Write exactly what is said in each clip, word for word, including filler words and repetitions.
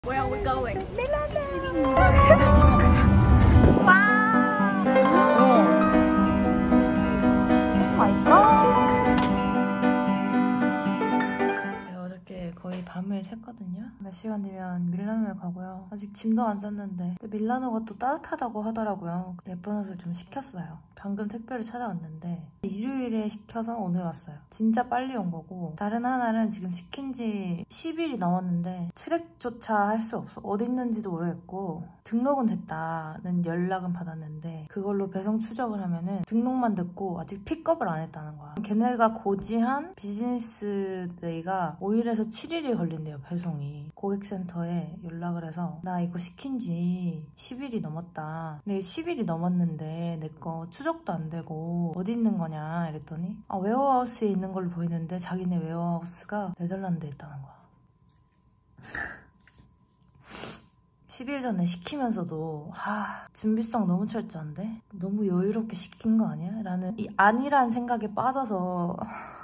Where are we going? Milano! Wow! Oh my god! 제가 어저께 거의 밤을 샜거든요. 몇 시간 뒤면 밀라노에 가고요. 아직 짐도 안 쌌는데 근데 밀라노가 또 따뜻하다고 하더라고요. 예쁜 옷을 좀 시켰어요. 방금 택배를 찾아왔는데 일요일에 시켜서 오늘 왔어요. 진짜 빨리 온 거고 다른 하나는 지금 시킨 지 십 일이 넘었는데 트랙조차 할 수 없어. 어디 있는지도 모르겠고 등록은 됐다는 연락은 받았는데 그걸로 배송 추적을 하면은 등록만 됐고 아직 픽업을 안 했다는 거야. 걔네가 고지한 비즈니스 데이가 오 일에서 칠 일이 걸린대요, 배송이. 고객센터에 연락을 해서 나 이거 시킨 지 십 일이 넘었다. 근데 십 일이 넘었는데 내 거 추적도 안 되고 어디 있는 거냐 이랬더니 아, 웨어하우스에 있는 걸로 보이는데 자기네 웨어하우스가 네덜란드에 있다는 거야. 십 일 전에 시키면서도 하, 준비성 너무 철저한데? 너무 여유롭게 시킨 거 아니야? 라는 이 아니란 생각에 빠져서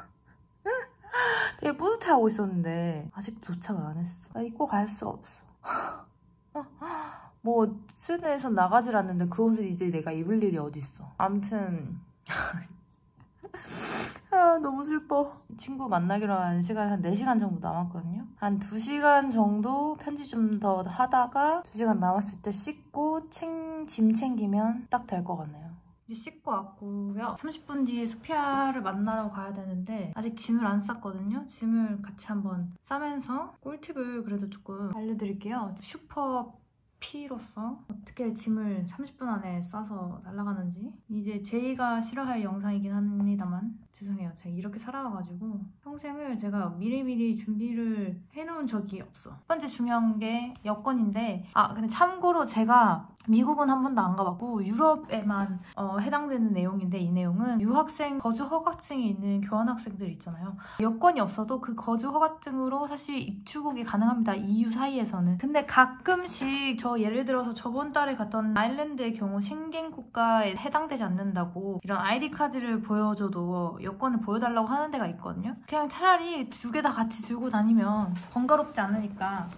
되게 뿌듯해하고 있었는데 아직도 도착을 안 했어. 나 입고 갈 수가 없어. 뭐 스웨덴에서 나가질 않는데 그 옷을 이제 내가 입을 일이 어딨어. 암튼 아, 너무 슬퍼. 친구 만나기로 한 시간 한 네 시간 정도 남았거든요. 한 두 시간 정도 편지 좀 더 하다가 두 시간 남았을 때 씻고 챙, 짐 챙기면 딱 될 것 같네요. 이제 씻고 왔고요. 삼십 분 뒤에 소피아를 만나러 가야 되는데 아직 짐을 안 쌌거든요. 짐을 같이 한번 싸면서 꿀팁을 그래도 조금 알려드릴게요. 슈퍼 P로서 어떻게 짐을 삼십 분 안에 싸서 날아가는지. 이제 제이가 싫어할 영상이긴 합니다만 죄송해요. 제가 이렇게 살아와가지고 평생을 제가 미리미리 준비를 해놓은 적이 없어. 첫 번째 중요한 게 여권인데 아 근데 참고로 제가 미국은 한 번도 안 가봤고 유럽에만 어, 해당되는 내용인데 이 내용은 유학생 거주 허가증이 있는 교환학생들 있잖아요. 여권이 없어도 그 거주 허가증으로 사실 입주국이 가능합니다. 이유 사이에서는. 근데 가끔씩 저 예를 들어서 저번 달에 갔던 아일랜드의 경우 쉥겐 국가에 해당되지 않는다고 이런 아이디 카드를 보여줘도 여권을 보여달라고 하는 데가 있거든요. 그냥 차라리 두 개 다 같이 들고 다니면 번거롭지 않으니까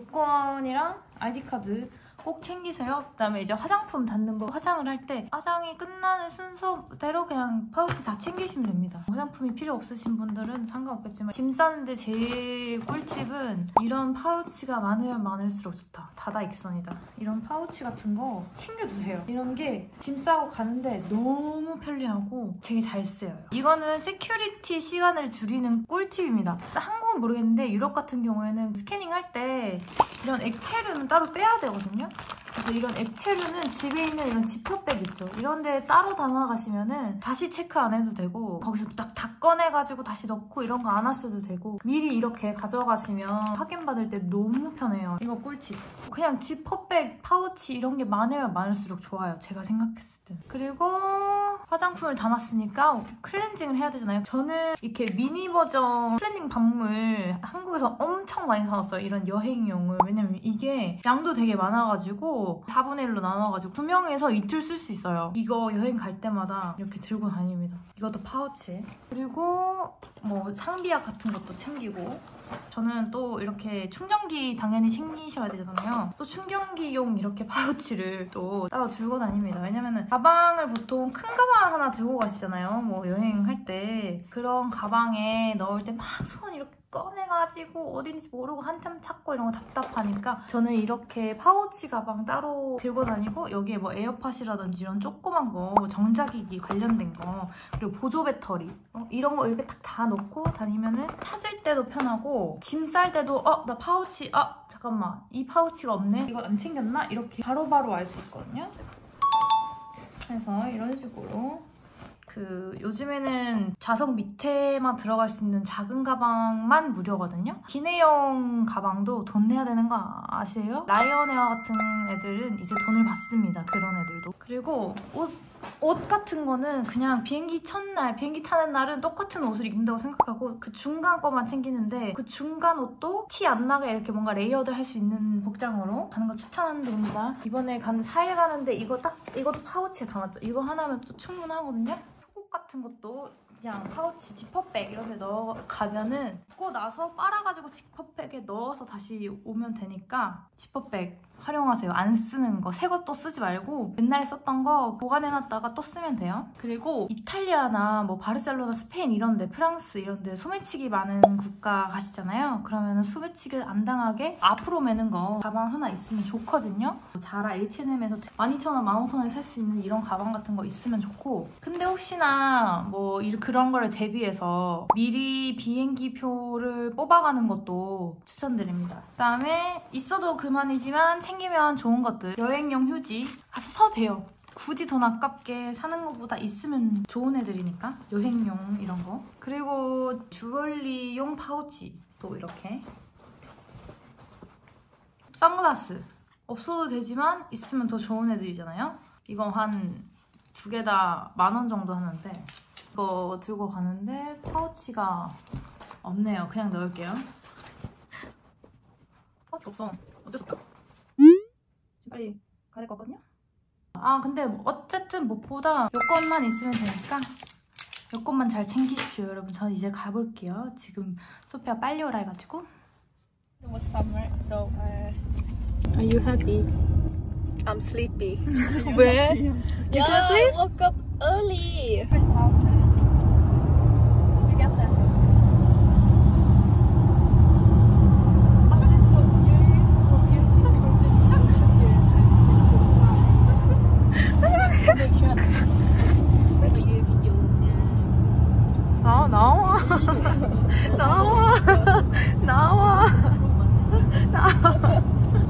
여권이랑 아이디 카드 꼭 챙기세요. 그다음에 이제 화장품 닫는 법. 화장을 할 때 화장이 끝나는 순서대로 그냥 파우치 다 챙기시면 됩니다. 화장품이 필요 없으신 분들은 상관없겠지만 짐 싸는데 제일 꿀팁은 이런 파우치가 많으면 많을수록 좋다. 다다익선이다. 이런 파우치 같은 거 챙겨두세요. 이런 게 짐 싸고 가는데 너무 편리하고 되게 잘 쓰여요. 이거는 세큐리티 시간을 줄이는 꿀팁입니다. 한국은 모르겠는데 유럽 같은 경우에는 스캐닝할 때 이런 액체류는 따로 빼야 되거든요. 그래서 이런 액체류는 집에 있는 이런 지퍼백 있죠. 이런 데 따로 담아가시면은 다시 체크 안 해도 되고 거기서 딱 다 꺼내가지고 다시 넣고 이런 거 안 하셔도 되고 미리 이렇게 가져가시면 확인받을 때 너무 편해요. 이거 꿀팁. 그냥 지퍼백, 파우치 이런 게 많으면 많을수록 좋아요. 제가 생각했을 때. 그리고 화장품을 담았으니까 클렌징을 해야 되잖아요. 저는 이렇게 미니 버전 클렌징 밤물 한국에서 엄청 많이 사왔어요. 이런 여행용을. 왜냐면 이게 양도 되게 많아가지고 사분의 일로 나눠가지고 두 명에서 이틀 쓸 수 있어요. 이거 여행 갈 때마다 이렇게 들고 다닙니다. 이것도 파우치. 그리고 뭐 상비약 같은 것도 챙기고 저는 또 이렇게 충전기 당연히 챙기셔야 되잖아요. 또 충전기용 이렇게 파우치를 또 따로 들고 다닙니다. 왜냐면은 가방을 보통 큰 가방 하나 들고 가시잖아요. 뭐 여행할 때 그런 가방에 넣을 때 막 손 이렇게 꺼내가지고 어딘지 모르고 한참 찾고 이런 거 답답하니까 저는 이렇게 파우치 가방 따로 들고 다니고 여기에 뭐 에어팟이라든지 이런 조그만 거 전자기기 관련된 거 그리고 보조 배터리 어, 이런 거 이렇게 딱 다 넣고 다니면은 찾을 때도 편하고 짐 쌀 때도 어? 나 파우치 아 잠깐만 이 파우치가 없네? 이거 안 챙겼나? 이렇게 바로바로 알 수 있거든요. 그래서 이런 식으로 그 요즘에는 좌석 밑에만 들어갈 수 있는 작은 가방만 무료거든요. 기내용 가방도 돈 내야 되는 거 아세요? 라이언에어 같은 애들은 이제 돈을 받습니다. 그런 애들도. 그리고 옷, 옷 같은 거는 그냥 비행기 첫날, 비행기 타는 날은 똑같은 옷을 입는다고 생각하고 그 중간 거만 챙기는데 그 중간 옷도 티 안 나게 이렇게 뭔가 레이어드 할 수 있는 복장으로 가는 거 추천드립니다. 이번에 가는 사 일 가는데 이거 딱, 이것도 파우치에 담았죠. 이거 하나면 또 충분하거든요. 같은 것도 그냥 파우치, 지퍼백 이런 데 넣어 가면은 입고 나서 빨아가지고 지퍼백에 넣어서 다시 오면 되니까 지퍼백 활용하세요. 안 쓰는 거, 새 것도 쓰지 말고 옛날에 썼던 거 보관해놨다가 또 쓰면 돼요. 그리고 이탈리아나 뭐 바르셀로나, 스페인 이런 데, 프랑스 이런 데 소매치기 많은 국가 가시잖아요. 그러면 소매치기를 안 당하게 앞으로 매는 거 가방 하나 있으면 좋거든요. 자라, 에이치 앤 엠에서 만 이천 원, 만 오천 원에 살 수 있는 이런 가방 같은 거 있으면 좋고, 근데 혹시나 뭐 그런 거를 대비해서 미리 비행기 표를 뽑아가는 것도 추천드립니다. 그다음에 있어도 그만이지만 챙기면 좋은 것들, 여행용 휴지 가서 사도 돼요. 굳이 돈 아깝게 사는 것보다 있으면 좋은 애들이니까 여행용 이런 거. 그리고 주얼리용 파우치 또 이렇게. 선글라스 없어도 되지만 있으면 더 좋은 애들이잖아요. 이거 한 두 개 다 만 원 정도 하는데 이거 들고 가는데 파우치가 없네요. 그냥 넣을게요. 파우치 없어. 어쩔 수 없다. 지금 빨리 가야 될 것 같거든요? 아 근데 어쨌든 무엇보다 여권만 있으면 되니까 여권만 잘 챙기십시오 여러분. 저는 이제 가볼게요. 지금 소피아 빨리 오라 해가지고. It was summer, so uh, are you happy? I'm sleepy. Where? You yeah, can sleep? I woke up early. 아 나와 나와 나와 나와.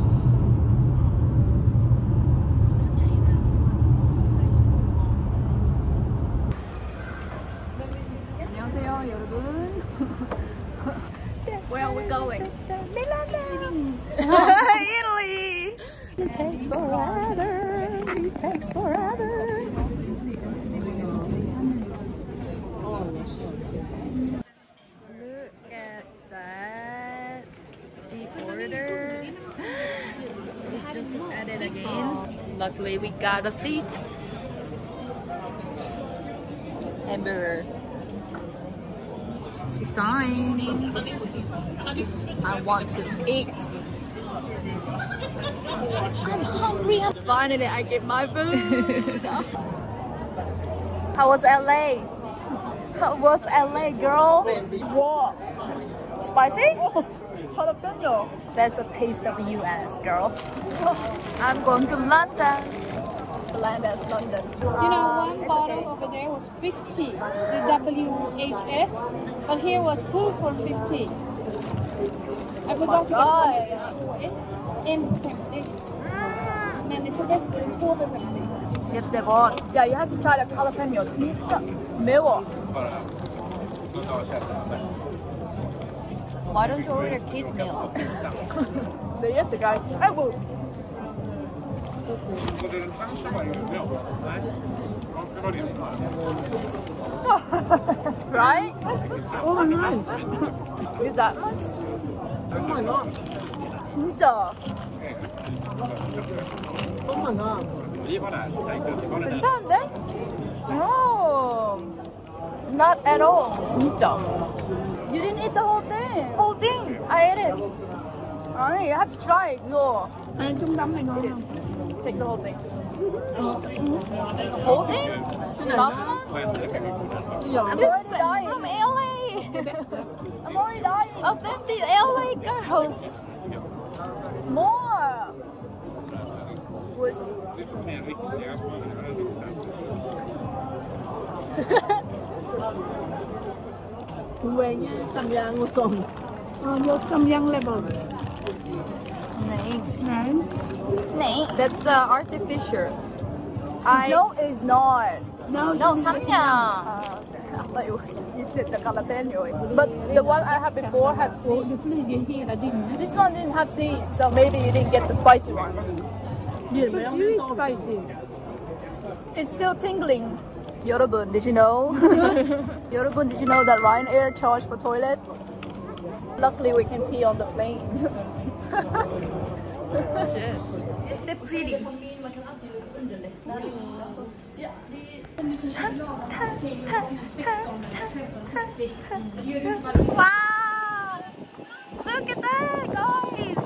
안녕하세요 여러분. Where are we going? Italy. It takes forever. It takes forever. Look at that. The order. We just added again. Luckily, we got a seat. Hamburger. She's dying. I want to eat. I'm hungry. Finally, I get my food. How was L A? How was L A, girl? What? Spicy? Oh, jalapeno. That's a taste of U S, girl. I'm going to London. London, London. You know, one It's bottle okay. over there was fifty, the W H S, but here was two for fifty. I forgot to get one. It's in fifty. Man, it's a recipe, it's four for fifty. Jättegott. Yeah, you have to try the jalapeno. 진짜 매워. Why don't you order kids meal? 네, jättegott. 아이고. 친구들은 상추 말고요. Right? Oh my god. Is that much? Oh my god. 진짜. Oh my god. 괜찮은데? No. Not at all. 진짜. You didn't eat the whole thing. Whole thing? I ate it. 아니, you have to try it. 이거. 아니, 좀 남는 거. Take the whole thing. The whole thing? Not I'm already dying. From L A. I'm already dying. Authentic L A girls. More. Was. Quê nha, Samyang Ngusong. Uh, your Samyang level. Nee. Right? Nee. That's uh, artificial. I No, it's not. No, No, you- Samyang. Uh, I thought it was, you said the jalapeno. But the one I had before had Ủa, seeds. du flyger hela dygnet. This one didn't have seeds, so maybe you didn't get the spicy one. But you eat spicy. It's still tingling. 여러분, did you know? 여러분, did you know that Ryanair charged for toilet? Luckily, we can pee on the plane. Shit. They're pretty. Wow! Look at that, guys!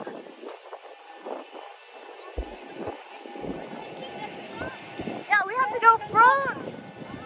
Yeah, we have to go front.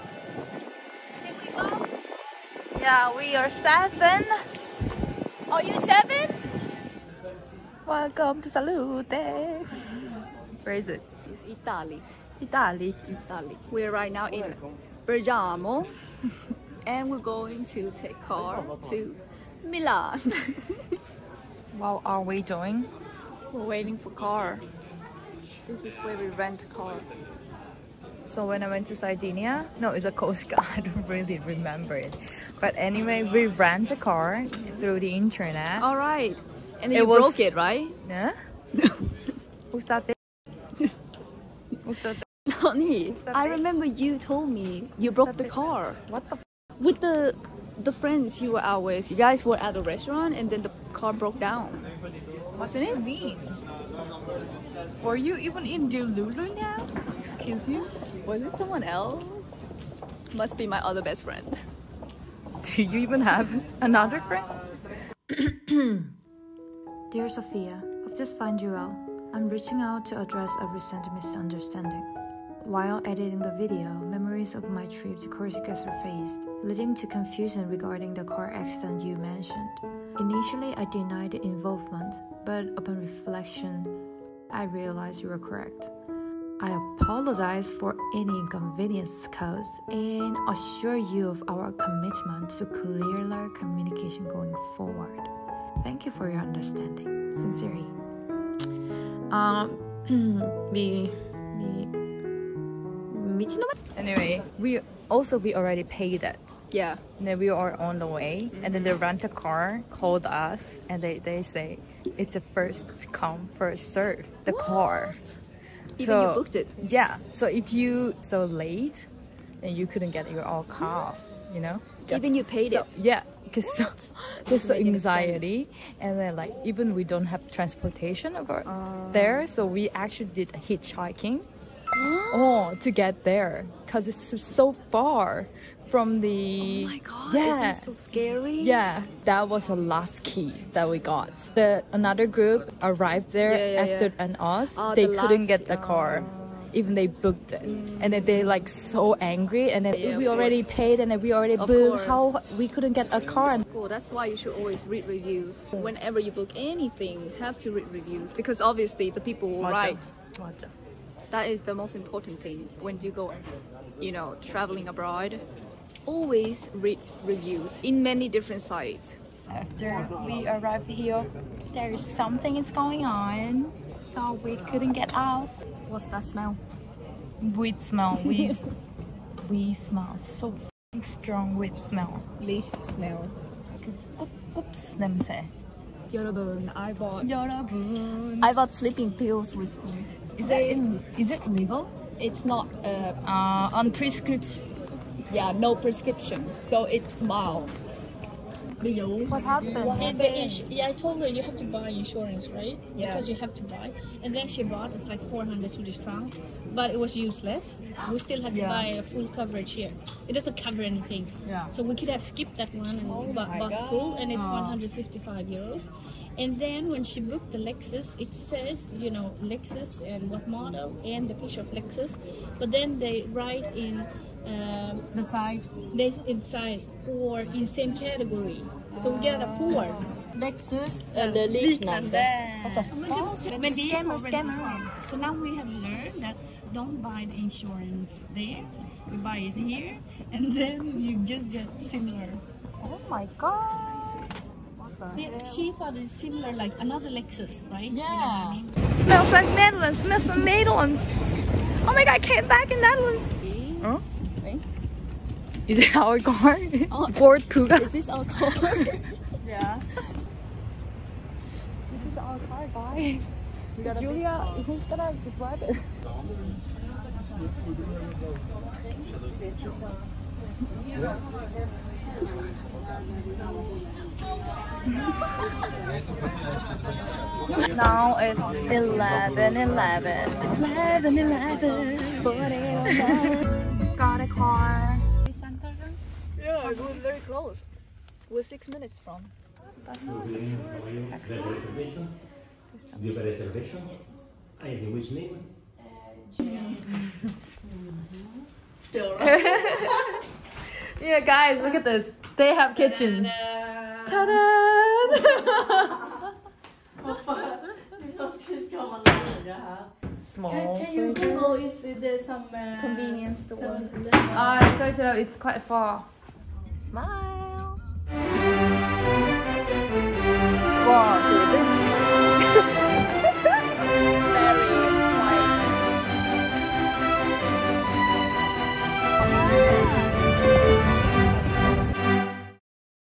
Yeah, we are seven. Are you seven? Welcome to Salute. Where is it? It's Italy. Italy. Italy. We're right now in Bergamo and we're going to take car to Milan. What are we doing? We're waiting for car. This is where we rent a car. So when I went to Sardinia, no, it's a Coast Guard. I don't really remember it. But anyway, we rent a car through the internet. All right. And then It you was- broke it, right? Yeah? Who's that? Who's that? Honey, that I bitch? remember you told me you broke that the bitch? car. What the f? With the the friends you were out with. You guys were at a restaurant and then the car broke down. What Wasn't do you it? mean? Were you even in Delulu now? Excuse you? Was it someone else? Must be my other best friend. Do you even have another friend? Dear Sophia, I've just found you out. I'm reaching out to address a recent misunderstanding. While editing the video, memories of my trip to Corsica surfaced, leading to confusion regarding the car accident you mentioned. Initially, I denied the involvement, but upon reflection, I realized you were correct. I apologize for any inconvenience caused and assure you of our commitment to clearer communication going forward. Thank you for your understanding. Sincerely. Um, we, we, 미친놈아? Anyway, we also we already paid it. Yeah. And then we are on the way, and then the rent a car called us, and they, they say it's a first come first serve the car. Even So- you booked it. Yeah. So if you so late, then you couldn't get your all car. You know. Even you paid So- it. Yeah. Because so, there's so make any anxiety, and then like even we don't have transportation over Uh. there, so we actually did hitchhiking. Oh, to get there, because it's so far from the. Oh my god, Yeah. isn't it so scary? Yeah, that was the last key that we got. The another group arrived there Yeah, yeah, after yeah. and us. Oh, they the couldn't last- get the car, oh. even they booked it, and then they like so angry. And then Yeah, we of already course. paid, and then we already Of booked. course. How we couldn't get a car? Cool. That's why you should always read reviews. Whenever you book anything, have to read reviews because obviously the people will write. 맞아. That is the most important thing when you go, you know, traveling abroad. Always read reviews in many different sites. After we arrived here, there is something is going on, so we couldn't get out. What's that smell? Weed smell. We we smell so f***ing strong weed smell. Leaf smell. 그 꿉꿉스 냄새. 여러분, I bought. 여러분. I bought sleeping pills with me. Is it in, is it legal? It's not. Uh, Uh, on prescription. yeah, no prescription, so it's mild. What happened? And the ins- yeah, I told her you have to buy insurance, right? Yeah. Because you have to buy. And then she bought it's like four hundred Swedish crowns, but it was useless. We still had to Yeah. buy a full coverage here. It doesn't cover anything. Yeah. So we could have skipped that one and bought, bought full, and it's one hundred fifty-five euros. And then when she booked the Lexus, it says, you know, Lexus and what model and the picture of Lexus. But then they write in um, The side. they inside or in same category. So we get a four. Lexus. Eller liknande. What the fuck? Men det är Scammer, så scammer. So now we have learned that don't buy the insurance there. You buy it here, and then you just get similar. Oh my god. See, she thought it's similar like another Lexus, right? Yeah. Smells like Netherlands. Smells like Netherlands. Oh my god, I came back in Netherlands. Huh? Is it our car? Oh. Ford Kuga. Is this our car? Yeah. This is our car, guys. Julia, who's gonna drive it? Now it's eleven eleven. It's eleven eleven. Got a car. Yeah, we're very close. We're six minutes from. Reservation? Do you have a reservation? Yes. Ah, yes, in which name? Yeah, guys, look at this. They have kitchen. Ta-da! Small. Can, can you Google is there some uh, Convenience store. Ah, Ah, sorry, sorry, it's quite far. Smile. One, two, three.